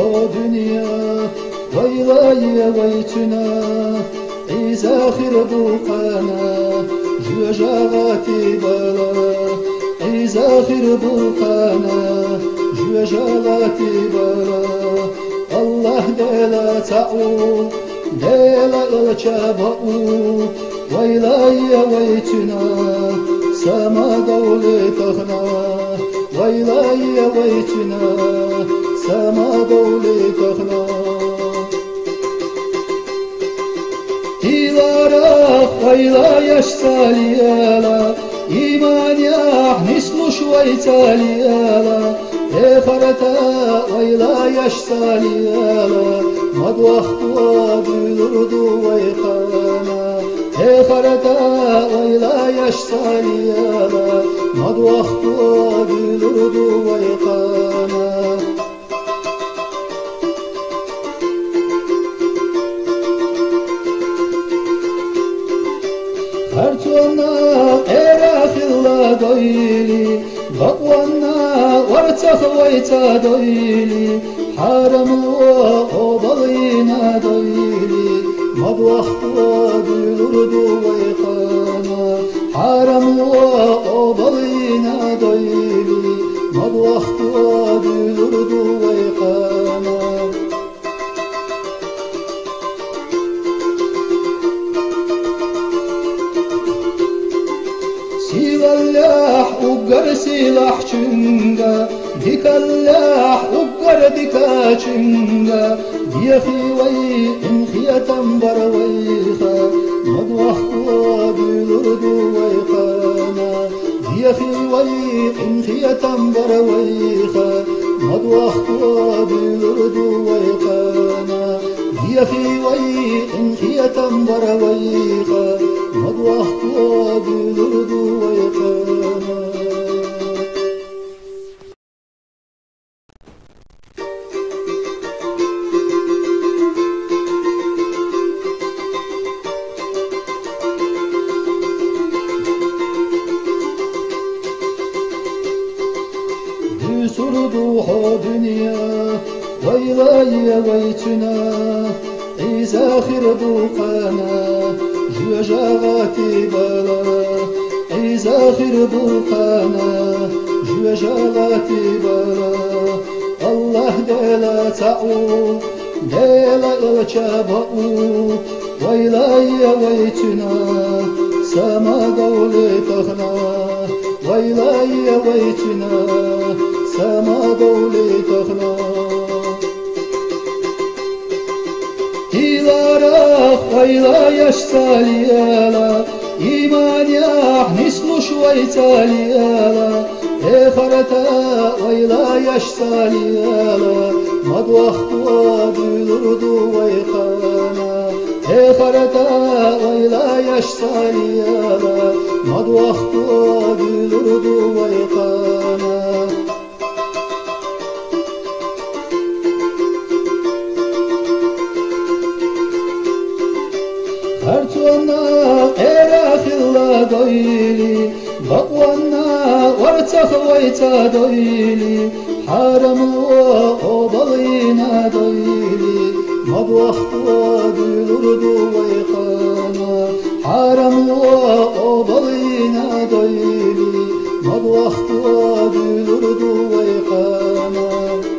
دنيا ويلاي ويتنا إزاخر بوقانا جوجاغاتي بلا إزاخر بوقانا جوجاغاتي بلا الله ديلا تعو ديلا الشابعو ويلاي ويتنا سما دولي تخنا ويلاي ويتنا سما دولي تخنا تيلارا ويلا يشتاليالا إيمان يحنس شوي تاليالا إخرتا ويلا يشتاليالا مدوخوا بيلردو ويقانا إخرتا ويلا يشتاليالا مدوخوا بيلردو ويقانا خرطونا إراخلا دويلي بقوانا وارتخ ويتا دويلي حرم وقبلينا دويلي مدوخوا بيلردو ويقانا حرم وقبلينا دويلي مدوخوا بيلردو ويقانا سيلاح وقر سيلاح چنگا ديكالاح وقر ديكا چنگا ديخي وي انخيتم برويخا مدوخوا بيلردو ويقانا ديخي وي انخيتم برويخا مدوخوا بيلردو ويقانا ديخي وي انخيتم برويخا مدوخوا بيلردو ويقانا سردوها دنيا ويلاي ويتنا إزاخر بوقانا جوجاغاتي بلا إزاخر بوقانا جوجاغاتي بلا الله ديلا تعو ديلا الشابعو ويلاي ويتنا سما دولي تخنا ويلاي ويتنا سما دولي تخنا تيلارا ويلا يشتاليالا إيمان يحنس شوي تاليالا إخرتا ويلا يشتاليالا مدوخوا بيلردو ويقانا إخرتا ويلا يشتاليالا مدوخوا بيلردو ويقانا خرطونا إراخلا دويلي بقوانا وارتخ ويتا دويلي حرم وقبلينا دويلي مدوخوا بيلردو ويقانا حرم وقبلينا دويلي مدوخوا بيلردو ويقانا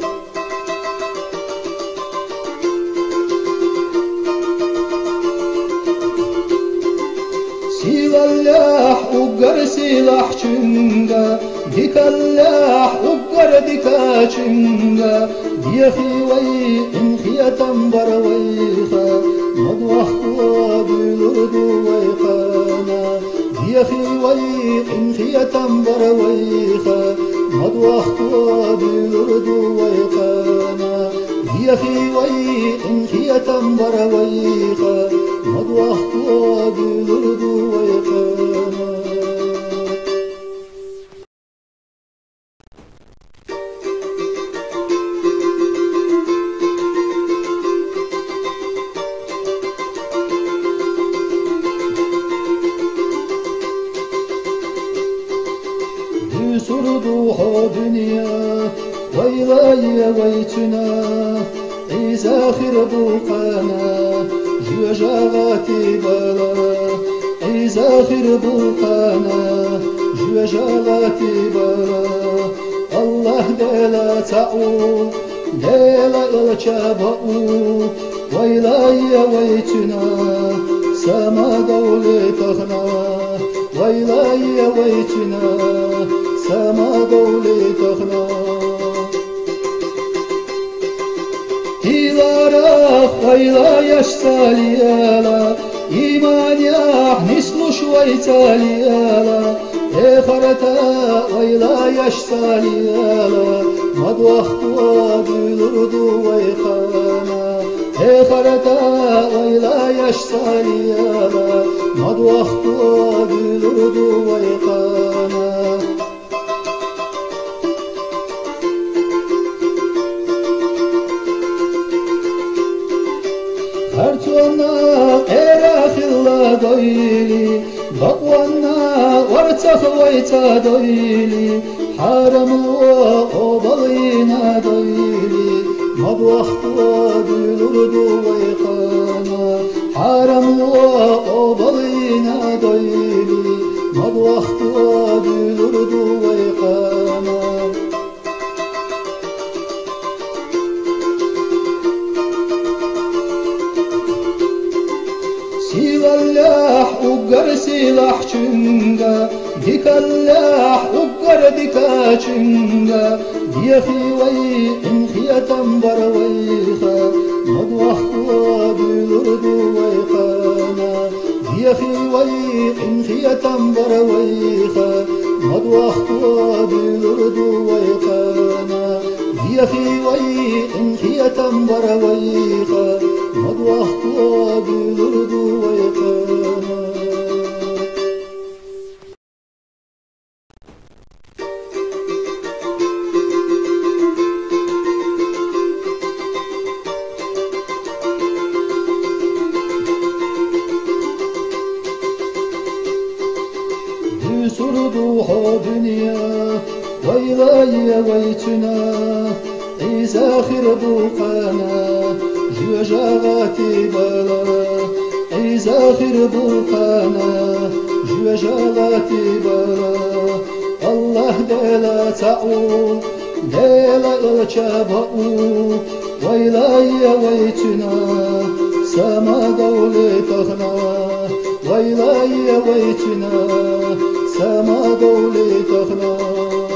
سيلاح وقر سيلاح چنگا ديكالاح وقر ديكا چنگا ديخي وي انخيتم برويخا مدوخوا بيلردو ويقانا ديخي وي انخيتم برويخا مدوخوا بيلردو ويقانا ديخي وي انخيتم برويخا مدوخوا بيلردو ويقانا سردوها دنيا ويلاي ويتنا زاخر بوقانا جوجاغاتي بلا زاخر بوقانا جوجاغاتي بلا الله دلا تعو دلا الشبعو ويلاي ويتنا سما دولي تخنا ويلاي ويتنا سما دولي تخنا تيلارخ ويلاي اشتاليالا إيمان يح نسلو شوي تاليالا خرتا ويلاي اشتاليالا مدوختوا بيلردو ويخانا خرتا ويلاي اشتاليالا مدوختوا بيلردو ويخانا هرتونا إراخلا دويلي بقوانا ورتخ ويتا دويلي حرم وقبلينا دويلي مدوخوا بيلردو ويقانا حرم وقبلينا دويلي مدوخوا بيلردو ويقانا سيلاح وقر سيلاح چنگا ديكالاح وقر ديكا چنگا ديخي وي انخيتم برويخا مدوخوا بيلردو ويقانا ديخي وي انخيتم برويخا مدوخوا بيلردو ويقانا ديخي وي انخيتم برويخا مدوخوا بيلردو ويقانا سردوها دنيا ويلاي ويتنا زاخر بوقانا جوجاغاتي بلا زاخر بوقانا جوجاغاتي بلا الله دلا تعو دلا الشبعو ويلاي ويتنا سما دولي تخنا ويلاي ويتنا سما دولي تخنا